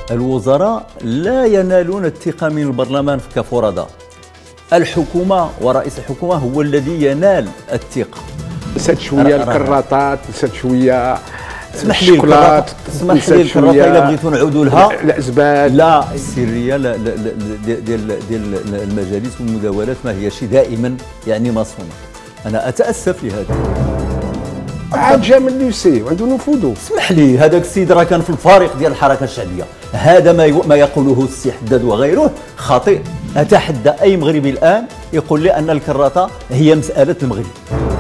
الوزراء لا ينالون الثقة من البرلمان كفرضاء. الحكومة ورئيس الحكومة هو الذي ينال الثقة. نسات شويه الكراطات، نسات شويه اسمح لي الشوكولات، اسمح لي الكراطه الا بغيتوا نعودوا لها الازبال. لا، السريه ديال المجالس والمداولات ما هي شيء دائما يعني مصونه. انا اتاسف لهذا. عاد جا من الليسي وعنده نفوذه. اسمح لي، هذاك السيد راه كان في الفريق ديال الحركه الشعبيه. هذا ما يقوله السي حداد وغيره خطير. اتحدى اي مغربي الان يقول لي ان الكراطه هي مساله المغرب.